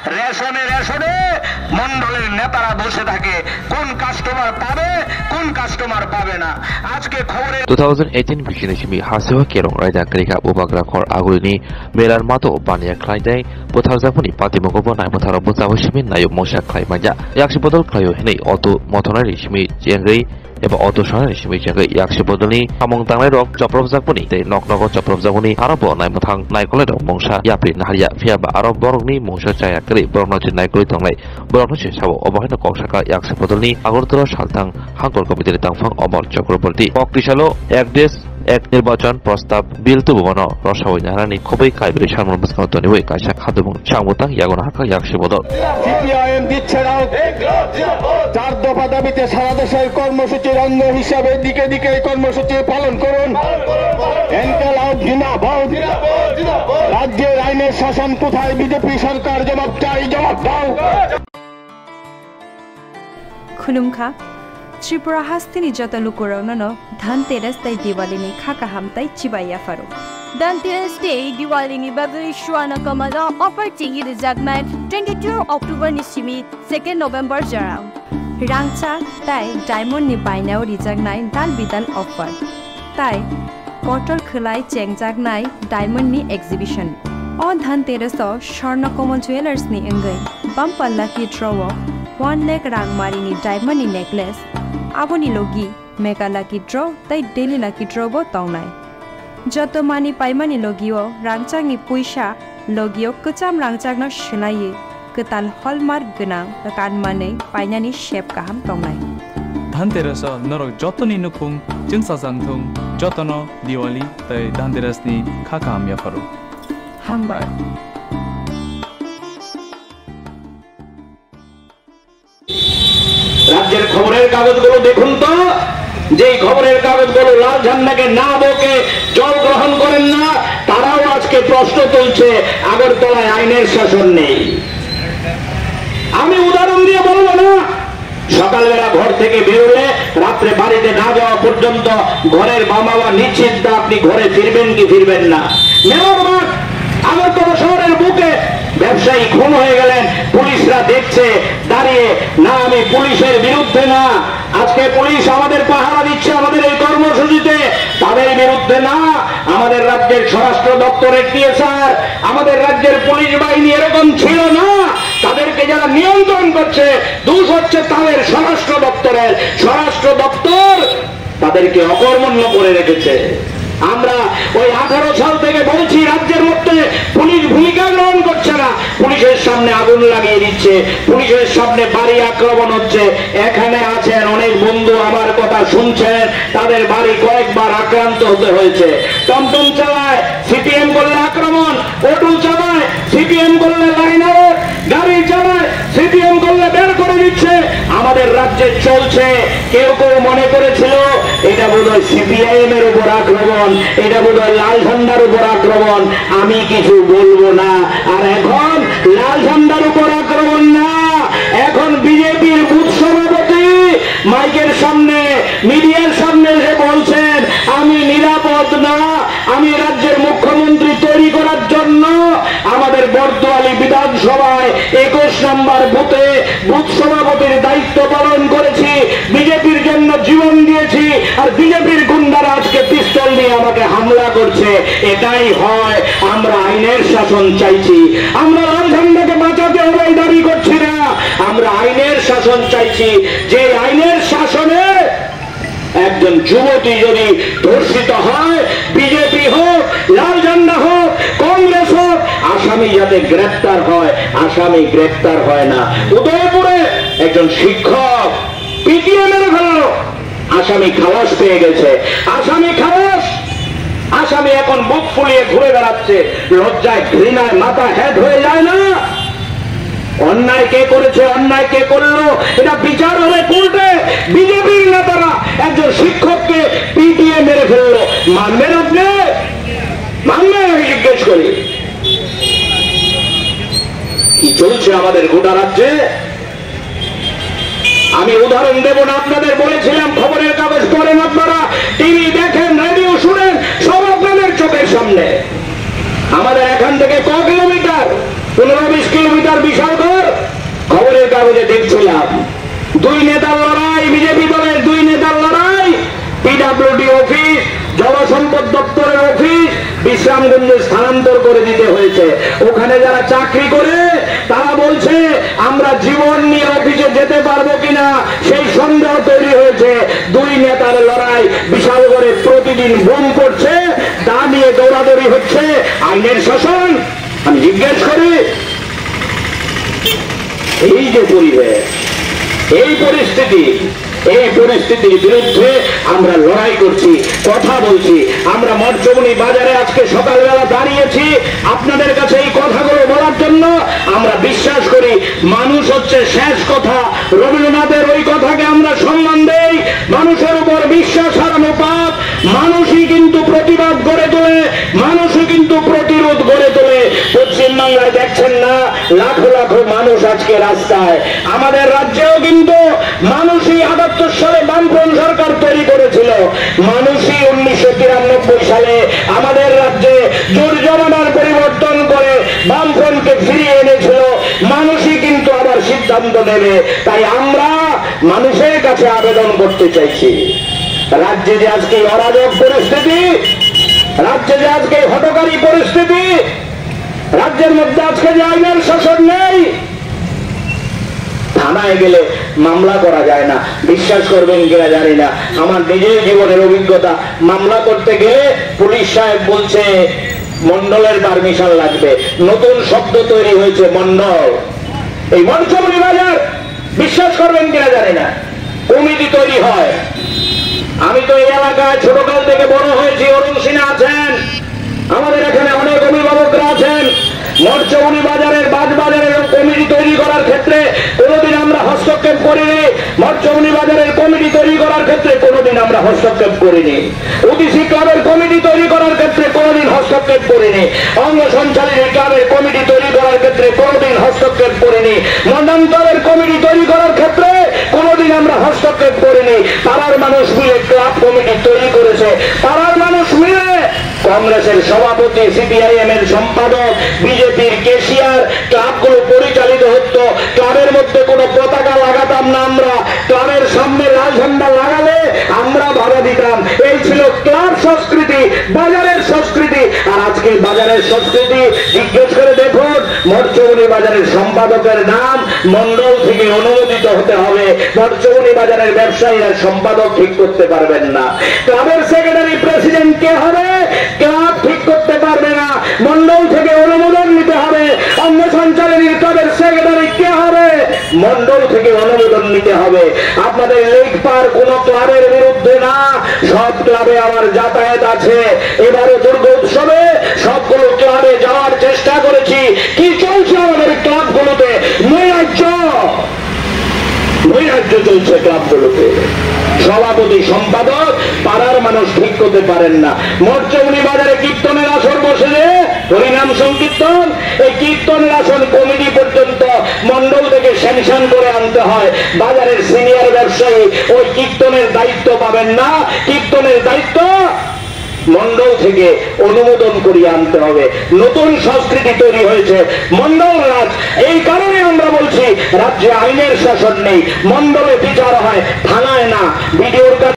রেশনে রেশনে মন্ডলের নেতারা বসে থাকে, কোন কাস্টমার পাবে কোন কাস্টমার পাবে না। আজকে খবরে 2018 bikinishimi hasiwa kerong raida krika ubagra khor agulini melar mato bania khlaidai pothajapuni patimogobo nai motharo bojawishimi nayo mosha khlaimaja yakshi bodol khlayo henei auto mothonari shimi jengrei eba auto shonari shimi jengrei yakshi bodolni samung tanglai rok joprobjakpuni tei noknogo joprobjakpuni arobo nai mothang naikolai rok mongsa yapri naharia phiaba aro borokni mongsa chaya kri borokno naikoi tonglai borokno se sabo obohino koksaka yakshi bodolni agortara saltang hangkol komite tangfang omar chakraborti oktisalo এক দেশ এক নির্বাচন প্রস্তাব বিল তুবনো রসাবই নারানি খুবই কাইবরি সামন বসকাও তনিবই কাশা খাদবং সামুতাং ইয়াগনা হাকা ইয়াকশে বদল CPIM দিচ্ছে না চার দফা দাবিতে সারা দেশের কর্মসূচির অঙ্গ হিসাবে দিকে দিকে কর্মসূচি পালন করুন। এনকালাউট জিন্দাবাদ। রাজ্যের আইনের শাসন কোথায়? বিজেপি সরকার জবাব চাই, জবাব দাও। Phunukkha Tripura Hasteni jota lukurauno Dhanteras tai Diwali ni khaka hamtai chibaya faro. Dhanteras day Diwali ni babri shwana kamada opportunity the jagman 22 October ni simi 2nd November jarang. Rangcha tai diamond ni bainao rijagnai dal bidal offer. Tai kotor khulai chengjagnai diamond ni exhibition. O Dhanteras o Swarnakoma Jewelers ni engai bumper lucky draw 1 lakh rangmari ni diamond ni necklace aboni logi mega lucky draw tai daily lucky draw bo tongnai joto mani paimani logio rangchang ni puisa logio kecham rangchang no shlai ketal hallmark gnang kan mane painani shape kaham tongnai Dhanteras norok jotoni nukung jingsa jangthung jotono Diwali tai Dhanteras ni khakam ya faru hambai রাজ্যের খবরের কাগজগুলো দেখুন তো, যে খবরের কাগজগুলো লাল ঝান্ডাকে না বকে জল গ্রহণ করেন না, তারাও আজকে প্রশ্ন তুলছে আগরতলায় আইনের শাসন নেই। আমি উদাহরণ দিয়ে বলবো না, সকালবেলা ঘর থেকে বেরোলে রাত্রে বাড়িতে না যাওয়া পর্যন্ত ঘরের বাবা নিশ্চিত আপনি ঘরে ফিরবেন কি ফিরবেন না। মেয়রবাদ আগরতলা শহরের বুকে ব্যবসায়ী খুন হয়ে গেলেন, পুলিশরা দেখছে দাঁড়িয়ে। না, আমি পুলিশের বিরুদ্ধে না, আজকে পুলিশ আমাদের পাহারা দিচ্ছে আমাদের এই কর্মসূচিতে, তাদের বিরুদ্ধে না। আমাদের রাজ্যের স্বরাষ্ট্র দপ্তরের টিএসআর, আমাদের রাজ্যের পুলিশ বাহিনী এরকম ছিল না। তাদেরকে যারা নিয়ন্ত্রণ করছে দোষ হচ্ছে তাদের স্বরাষ্ট্র দপ্তরের। স্বরাষ্ট্র দপ্তর তাদেরকে অকর্মণ্য করে রেখেছে। আমরা ওই 18 সাল থেকে বলছি রাজ্যের মধ্যে পুলিশ ভূমিকা গ্রহণ করছে না, পুলিশের সামনে আগুন লাগিয়ে দিচ্ছে, পুলিশের সামনে বাড়ি আক্রমণ হচ্ছে। এখানে আছেন অনেক বন্ধু আমার কথা শুনছেন, তাদের বাড়ি কয়েকবার আক্রান্ত হতে হয়েছে। টমটম চালায় সিপিএম করলে আক্রমণ, অটো চালায় সিপিএম করলে লাইন আউট, গাড়ি চালায় সিপিএম করলে বের করে দিচ্ছে। আমাদের রাজ্যে চলছে। কেউ কেউ মনে করেছিল এটা বোধহয় সিপিআইএম এর উপর আক্রমণ, এটা বোধহয় লাল ঝান্ডার উপর আক্রমণ। আমি কিছু বলবো না। আর এখন লাল ঝান্ডার উপর আক্রমণ না, এখন বিজেপির বুথ সভাপতি মাইকের সামনে মিডিয়ার সামনে এসে বলছেন আমি নিরাপদ না, আমি রাজ্যের মুখ্যমন্ত্রী তৈরি করার জন্য আমাদের বর্দোয়ালি বিধানসভায় 21 নম্বর বুথে বুথ সভাপতির দায়িত্ব পালন করেছি, বিজেপির জন্য জীবন দিয়েছি, আর বিজেপির গুন্ডারা আজকে পিস্তল নিয়ে আমাকে হামলা করছে। এটাই হয়। আমরা আইনের শাসন চাইছি, আমরা লাল ঝান্ডাকে বাঁচাতে হবে এই দাবি করছি না, আমরা আইনের শাসন চাইছি। যে আইনের শাসনে একজন যুবতী যদি ধর্ষিত হয়, বিজেপি হোক লাল ঝান্ডা হোক কংগ্রেস হোক, আসামি যাতে গ্রেপ্তার হয়, আসামি গ্রেপ্তার হয় না। উদয়পুরে একজন শিক্ষক পিটিয়ে মেরে ফেললো, আসামি খালাস পেয়ে গেছে, আসামি খালাস। আসামি এখন বুক ফুলিয়ে ঘুরে বেড়াচ্ছে, লজ্জায় ঘৃণায় মাথা হেড হয়ে যায় না। অন্যায় কে করেছে, অন্যায় কে করলো, এটা বিচার হবে কোর্টে। বিজেপির নেতারা একজন শিক্ষককে পিটিয়ে মেরে ফেললো, মানবেন আপনি? মানবেন? আমি জিজ্ঞেস করি কি চলছে আমাদের গোটা রাজ্যে। আমি উদাহরণ দেব না, আপনাদের বলেছিলাম খবরের কাগজ পড়েন আপনারা, টিভি দেখেন, রেডিও শুনেন, সব আপনাদের চোখের সামনে। আমাদের এখান থেকে ক কিলোমিটার? 15-20 কিলোমিটার বিশাল দুই নেতার লড়াই, বিজেপি দলের দুই নেতার লড়াই। পিডব্লিউডি অফিস, জলসম্পদ দপ্তরের অফিস বিশ্রামগঞ্জে স্থানান্তর করে দিতে হয়েছে। ওখানে যারা চাকরি করে তারা বলছে আমরা জীবন নিয়ে অফিসে যেতে পারবো কিনা সেই সন্দেহ তৈরি হয়েছে। দুই নেতার লড়াই, বিশাল করে প্রতিদিন বোম করছে, তা নিয়ে দৌড়াদৌড়ি হচ্ছে। আইনের শাসন, আমি জিজ্ঞেস করি, এই যে পরিবেশ, এই পরিস্থিতির বিরুদ্ধে আমরা লড়াই করছি, কথা বলছি। আমরা মঠচমনি বাজারে আজকে সকালবেলা দাঁড়িয়েছি আপনাদের কাছে এই কথাগুলো বলার জন্য। আমরা বিশ্বাস করি মানুষ হচ্ছে শেষ কথা। রবীন্দ্রনাথের ওই কথাকে আমরা সম্মান দেই। মানুষের উপর বিশ্বাস হারানো পাপ। মানুষই কিন্তু প্রতিবাদ গড়ে তোলে, মানুষই কিন্তু প্রতিরোধ গড়ে তোলে। পশ্চিমবাংলায় দেখছেন না লাখো লাখো মানুষ আজকে রাস্তায়। আমাদের রাজ্যেও কিন্তু মানুষই ৭৮ সালে বামফ্রন্ট সরকার তৈরি করেছিল। মানুষই ১৯৯৩ সালে আমাদের রাজ্যে জোর জমানার পরিবর্তন করে বামফ্রন্টকে ফিরিয়ে এনেছিল। মানুষই কিন্তু আবার সিদ্ধান্ত নেবে। তাই আমরা মানুষের কাছে আবেদন করতে চাইছি, রাজ্যে যে আজকে অরাজক পরিস্থিতি, রাজ্যে যে আজকে হঠকারী পরিস্থিতি, রাজ্যের মধ্যে আজকে যে আইনের শাসন নেই, থানায় গেলে মামলা করা যায় না। বিশ্বাস করবেন কিনা জানি না, আমার নিজের জীবনের অভিজ্ঞতা। মামলা করতে গেলে পুলিশ সাহেব বলছে মন্ডলের পারমিশন লাগবে। নতুন শব্দ তৈরি হয়েছে মন্ডল। এই মঠচমনি বাজার, বিশ্বাস করবেন কিনা জানি না, কমিটি তৈরি হয়। আমি তো এই এলাকায় ছোটকাল থেকে বড় হয়েছি। অরুণ সিনহা আছেন, আমাদের এখানে অনেক অভিভাবকরা আছেন। মঠচমনি বাজারের বাজারের কমিটি তৈরি করার ক্ষেত্রে কোনোদিন আমরা হস্তক্ষেপ করিনি। মঠচমনি বাজারের কমিটি তৈরি করার ক্ষেত্রে কোনোদিন আমরা হস্তক্ষেপ করিনি। ওবিসি ক্লাবের কমিটি তৈরি করার ক্ষেত্রে কোনোদিন হস্তক্ষেপ করিনি। অঙ্গ সঞ্চালিত ক্লাবের কমিটি তৈরি করার ক্ষেত্রে কোনোদিন হস্তক্ষেপ করিনি। মন্ডান্তরের কমিটি তৈরি করার ক্ষেত্রে কোনোদিন আমরা হস্তক্ষেপ করিনি। পাড়ার মানুষ মিলে ক্লাব কমিটি তৈরি করেছে। পাড়ার মানুষ মিলে কংগ্রেসের সভাপতি, CPIM এর সম্পাদক, বিজেপির কেশিয়ার, ক্লাবগুলো পরিচালিত হতো। ক্লাবের মধ্যে কোনো পতাকা লাগাতাম না আমরা। ক্লাবের সামনে লাল ঝান্ডা লাগালে আমরা বাধা দিতাম। এই ছিল ক্লাব সংস্কৃতি, বাজারের সংস্কৃতি। আর আজকে বাজারের সংস্কৃতি জিজ্ঞেস করে দেখুন, মঠচমনি বাজারের সম্পাদকের নাম মন্ডল থেকে অনুমোদিত হতে হবে। মঠচমনি বাজারের ব্যবসায়ীরা সম্পাদক ঠিক করতে পারবেন না। ক্লাবের সেক্রেটারি প্রেসিডেন্ট কে হবে ক্লাব ঠিক করতে পারবে না, মন্ডল থেকে অনুমোদন নিতে হবে। অঙ্গ সঞ্চালনী ক্লাবের সেক্রেটারি কে হবে মন্ডল থেকে অনুমোদন নিতে হবে। আপনাদের লেখপার কোন ক্লাবের বিরুদ্ধে না, সব ক্লাবে আমার যাতায়াত আছে। এবারে দুর্গা উৎসবে সবগুলো ক্লাবে যাওয়ার চেষ্টা করেছি। কি চলছে আমাদের ক্লাবগুলোতে? নৈরাজ্য চলছে ক্লাবগুলোতে। সভাপতি, সম্পাদক, পাড়ার মানুষ ঠিক করতে পারেন না। মঠচমনি বাজারে কীর্তনের আসর বসে যে হরিনাম সংকীর্তন, এই কীর্তনের আসন কমিটি পর্যন্ত মন্ডল থেকে স্যাংশন করে আনতে হয়। বাজারের সিনিয়র ব্যবসায়ী ওই কীর্তনের দায়িত্ব পাবেন না। কীর্তনের দায়িত্ব মন্ডল থেকে অনুমোদন করিয়ে আনতে হবে। নতুন সংস্কৃতি তৈরি হয়েছে, মন্ডল রাজ। এই কারণে আমরা বলছি রাজ্যে আইনের শাসন নেই, মন্ডলে বিচার হয়, থানায় না। বিডিওর